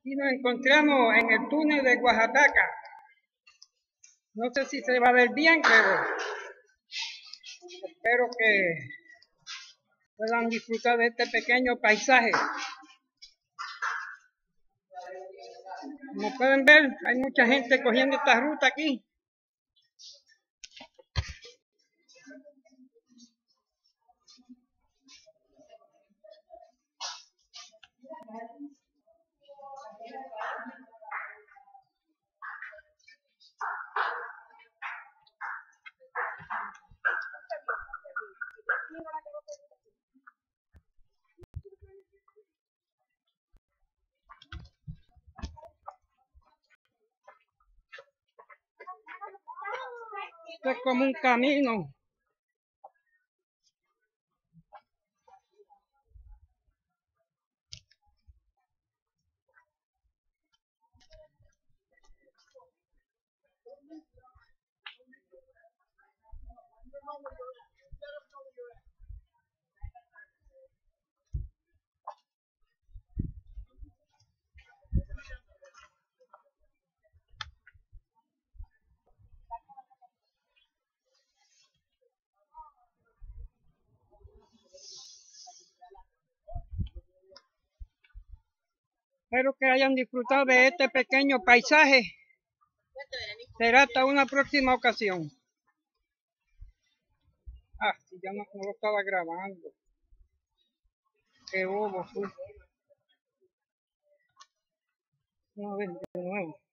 Y nos encontramos en el túnel de Oaxaca. No sé si se va a ver bien, pero espero que puedan disfrutar de este pequeño paisaje. Como pueden ver, hay mucha gente cogiendo esta ruta aquí. Esto es como un camino. Espero que hayan disfrutado de este pequeño paisaje. Será hasta una próxima ocasión. Si ya no lo estaba grabando. Qué bobo fui. No, de nuevo.